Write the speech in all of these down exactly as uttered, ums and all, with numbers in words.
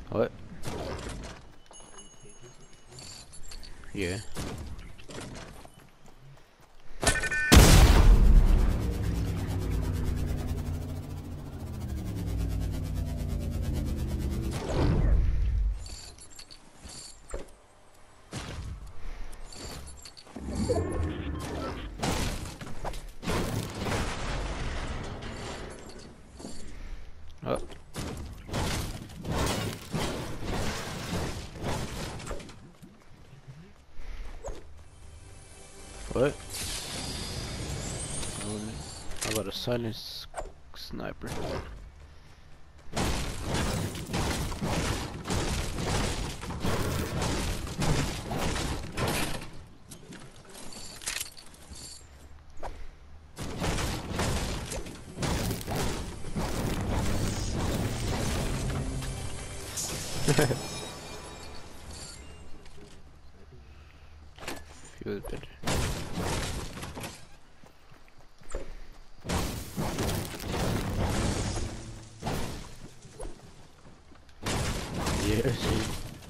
What? Yeah. Oh. What? How about a silence sniper? Feels better. Yeah, see.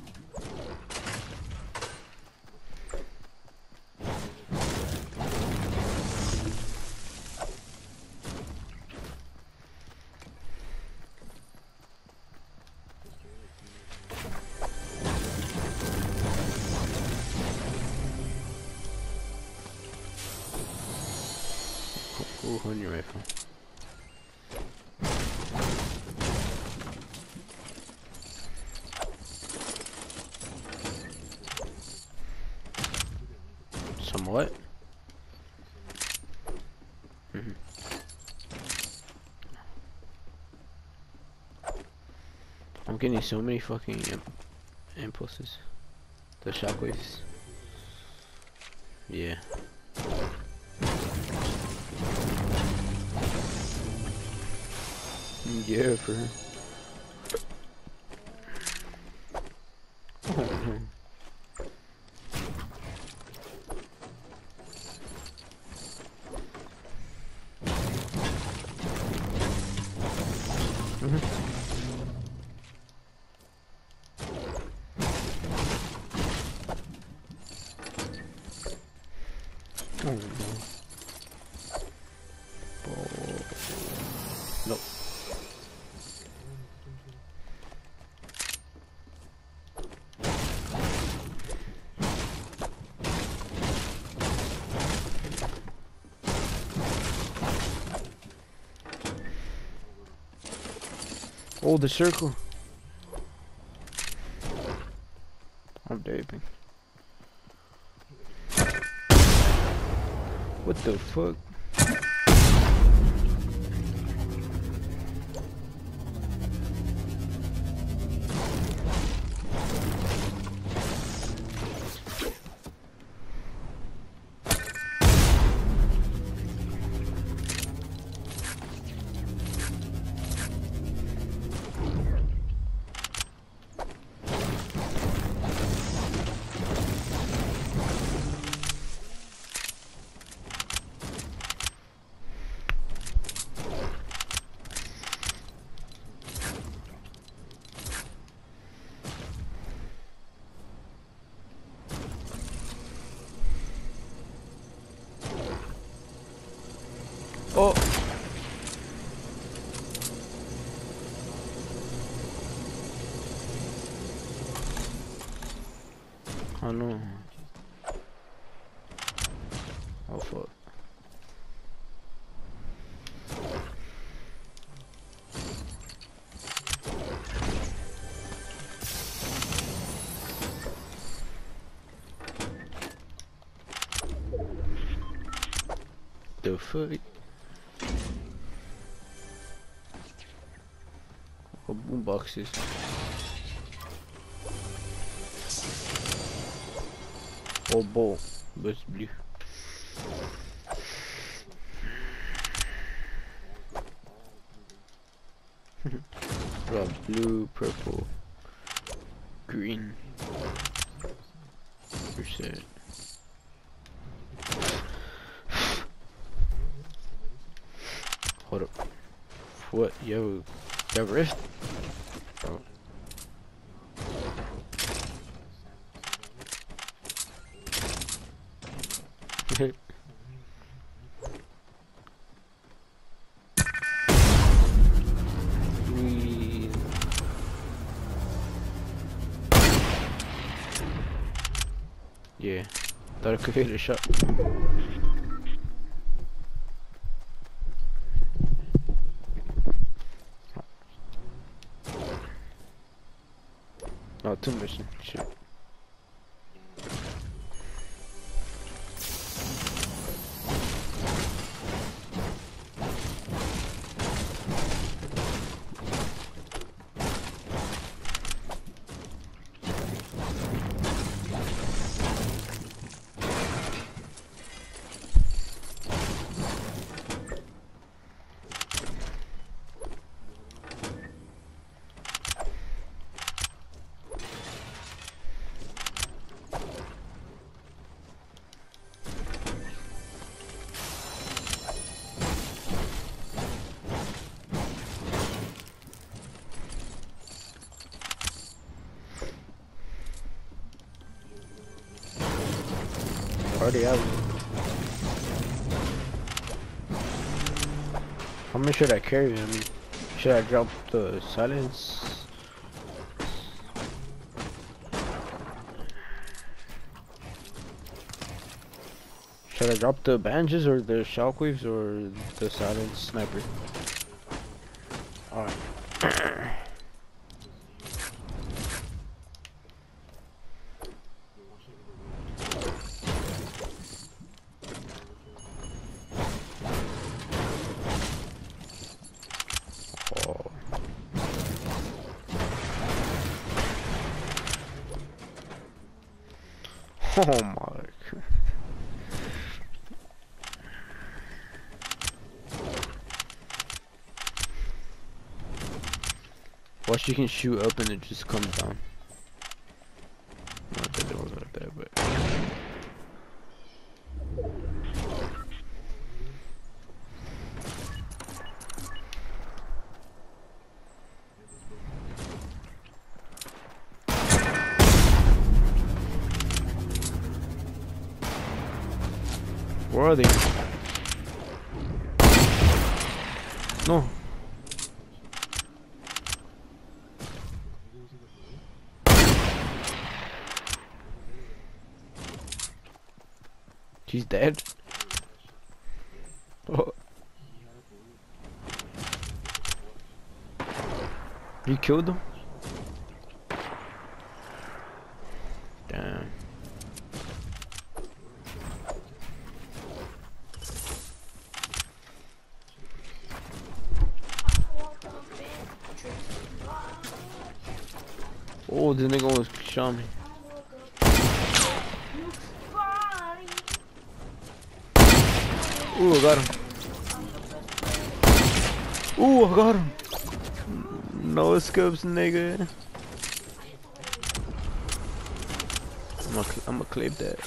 Cool hunting rifle. Somewhat. Mm-hmm. I'm getting so many fucking imp impulses. The shockwaves. Yeah. Yeah, for her. Oh no. Oh. Nope. Oh, the circle. I'm daping. What the fuck? Oh. Oh no. Oh fuck. The fuck? Oh, boom boxes. Oh, ball. That's blue. Got blue, purple, green. Percent. Hold up. What? Yo, that rift? Oh. We... Yeah, thought I could hit a shot. Oh, two mission. Shit. Already out. How much should I carry? I mean, should I drop the silence? Should I drop the bandages or the shockwaves or the silence sniper? Alright. Oh my god. Watch, you can shoot up and it just comes down. Not that it was like that, but where are they? No. He's dead. Oh. You killed him? Damn. Oh, this nigga almost shot me. Ooh, I got him. Ooh, I got him. No scopes, nigga. I'm gonna, I'm gonna clip that.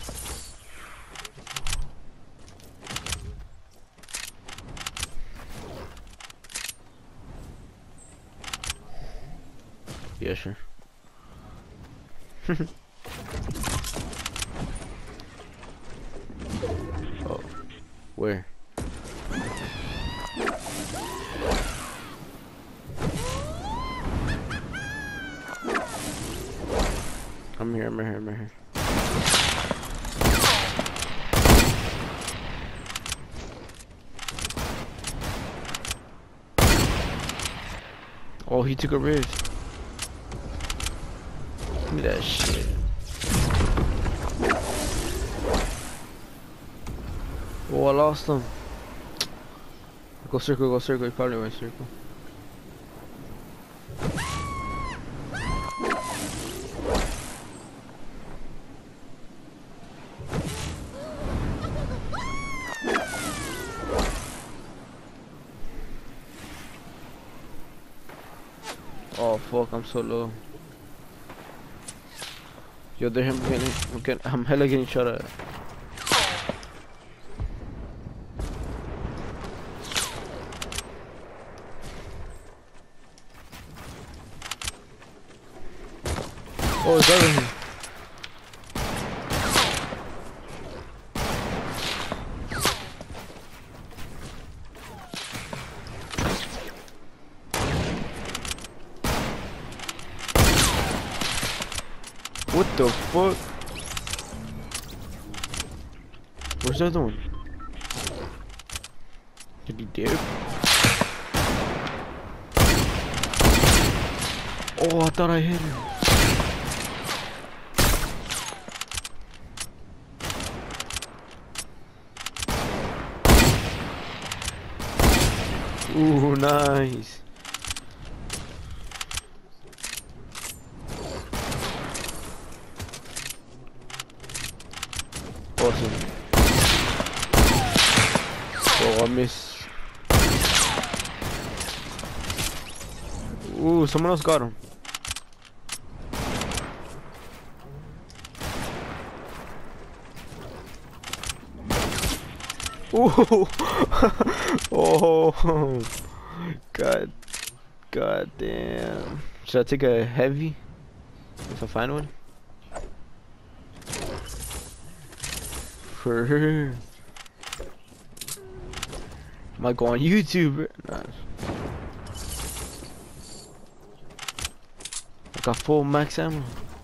Yeah, sure. Oh, where? I'm here, I'm here, I'm here. Oh, he took a rift. Give me that shit. Oh, I lost him. Go circle, go circle. He probably went circle. Oh fuck, I'm so low. Yo, they're him getting, I'm, getting, I'm hella getting shot at. Oh, it's over here. What the fuck? Where's the other one? Did he dip? Oh, I thought I hit him. Ooh, nice. Awesome. Oh, I missed. Ooh, someone else got him. Ooh. Oh. God. God damn. Should I take a heavy? If I find one? For her. Might go on YouTube. Nah. I got full max ammo.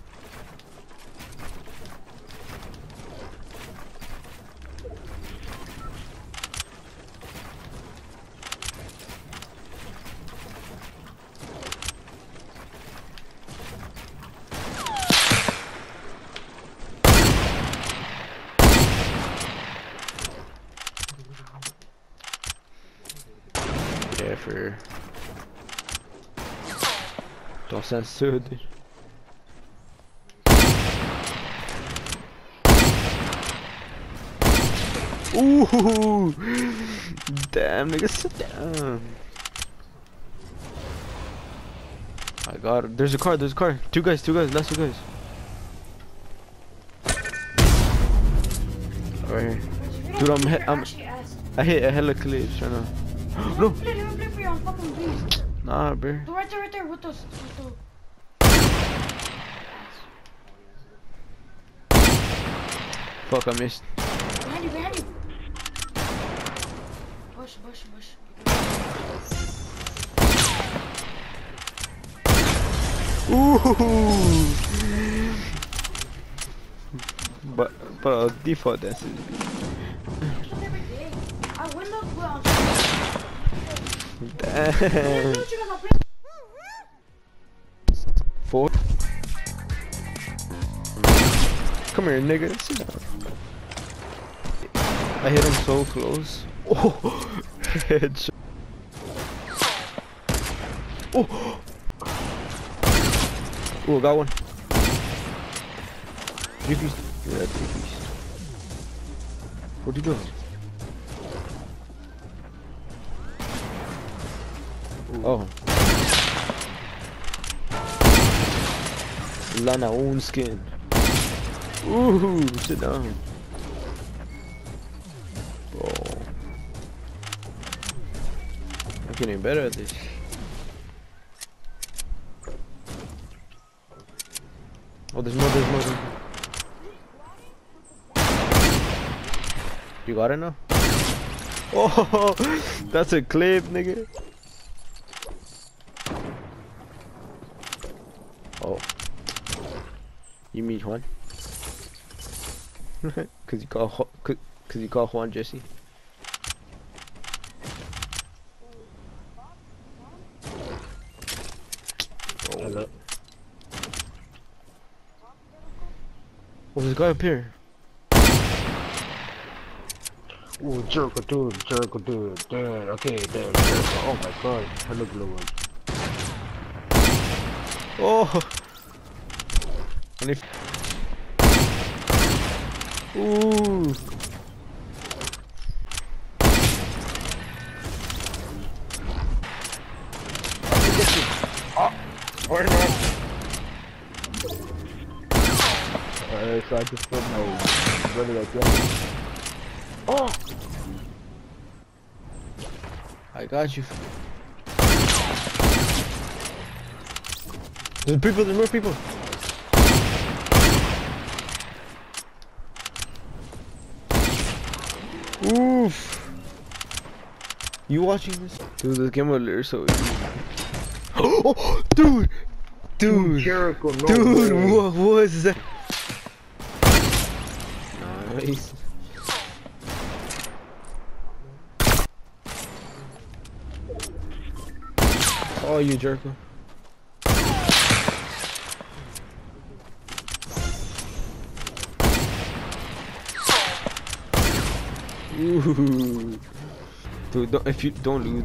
Yeah, for don't sound stupid. Ooh, damn, nigga, sit down. I got it. There's a car. There's a car. Two guys. Two guys. Last two guys. Right here. Dude, I'm. He I'm. I hit a hella clips right now. No. Nah, bro. Right there, right there, with those. With Fuck, I missed. behind you, behind you. Bush, bush, bush. Ooh. But, but I'll default that. I win the well. Damn. Four. Come here, nigga. Sit down. I hit him so close. Oh, headshot. Oh, oh, got one. Three piece. Yeah, three piece. Where'd you go? Oh. Lana own skin. Ooh, sit down. Oh. I'm getting better at this. Oh, there's more, there's more. There's more. You got it now? Oh, that's a clip, nigga. Oh. You mean Juan? Cause you call cause, cause you call Juan Jesse. Oh. Hello. Oh, there's a guy up here. Ooh, Jericho dude, Jericho dude, dude, okay, dude, Jericho. Oh my god, hello blue one. Oh. And if ooh. Oh, where not? Alright, so I just put my brother like that. Oh! I got you. There's people, there's more people. Oof. You watching this? Dude, this game will so easy. Oh, dude! Dude, Jericho, no dude, way. what was that? Nice. Oh, you Jericho. Ooh. Dude, don't, if you don't lose.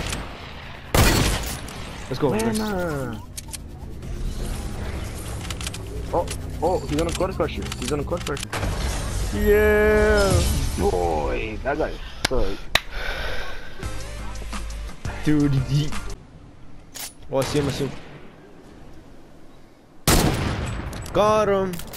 Let's go. Man, Let's- uh... Oh, oh, he's on a quarter pressure. He's on a quarter pressure. Yeah. Boy, that guy sucks. Dude, he... Oh, I see him, I see him. Got him.